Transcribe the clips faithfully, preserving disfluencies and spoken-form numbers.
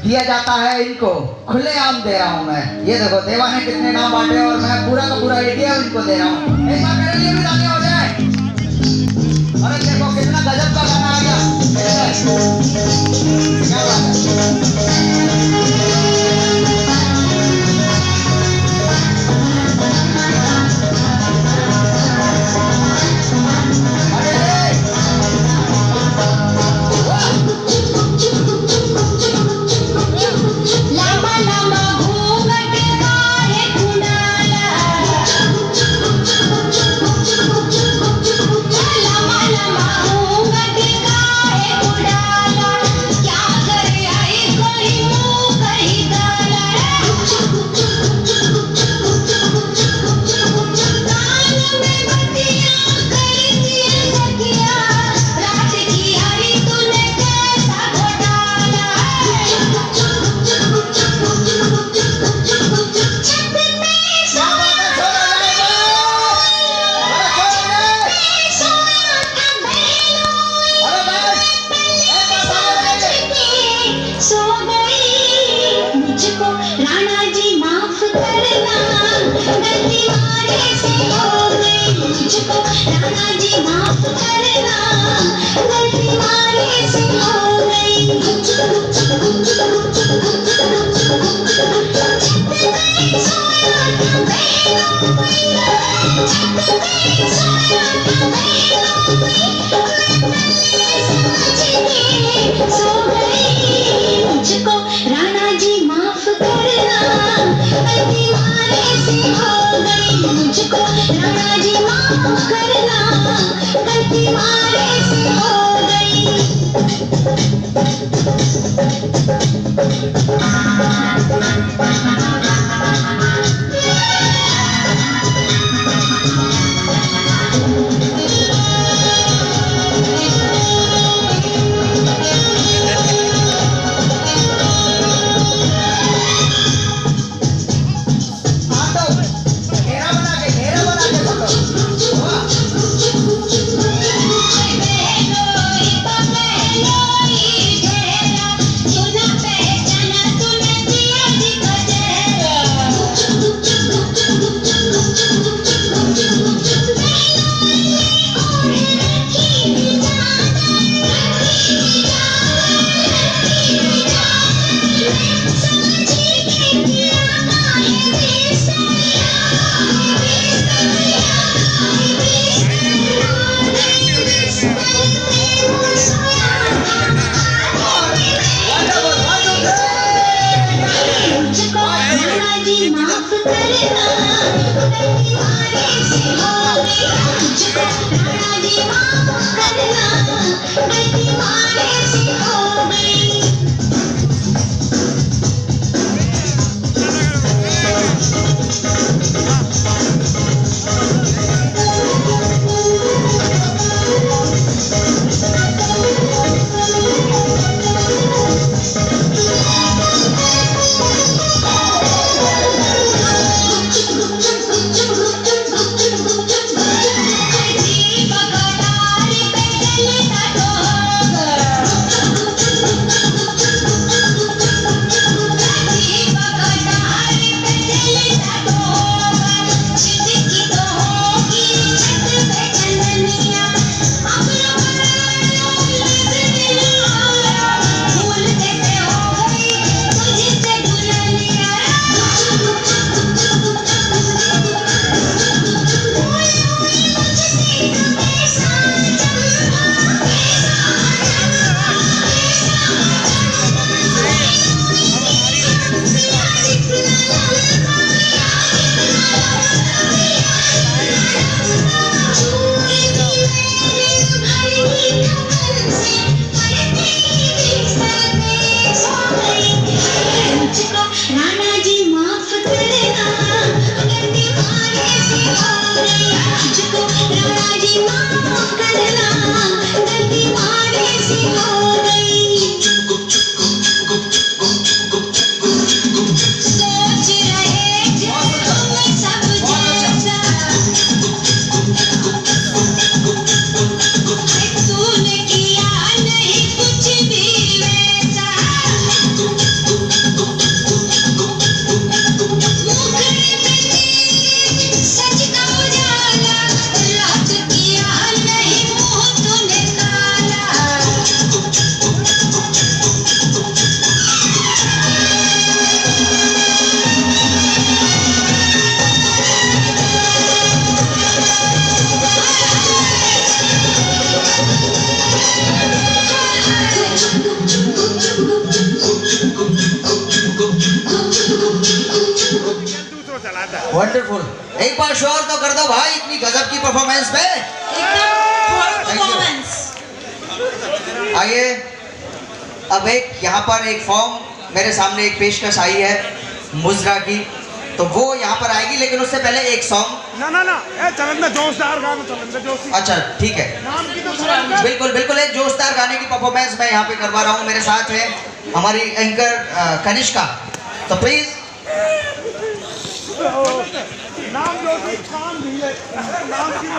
दिया जाता है इनको खुलेआम दे रहा हूँ मैं। ये देखो देवा ने कितने नाम बांटे और मैं पूरा का पूरा एटीएम इनको दे रहा हूँ। एक बार मेरे लिए भी तालियां हो जाए। अरे देखो कितना गजब का गाना आ गया। क्या बात है। सुना पहचाना तूने दिया जी को जहरा। वंडरफुल। एक बार शोर तो कर दो भाई इतनी गजब की परफॉर्मेंस पे। आइए अब एक यहाँ पर एक फॉर्म मेरे सामने एक पेशकश आई है मुजरा की, तो वो यहाँ पर आएगी, लेकिन उससे पहले एक सॉन्ग। ना ना ना ए चलंदा जोशदार गाना चलंदा जोशी। अच्छा ठीक है, नाम की तो बिल्कुल बिल्कुल एक जोशदार गाने की परफॉर्मेंस मैं यहाँ पे करवा रहा हूँ। मेरे साथ है हमारी एंकर कनिष्का, तो प्लीज। नाम जोशी खान भी है, नाम की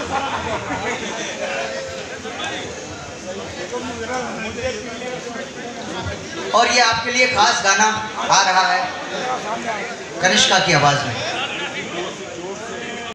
और ये आपके लिए खास गाना आ रहा है कनिष्का की आवाज में।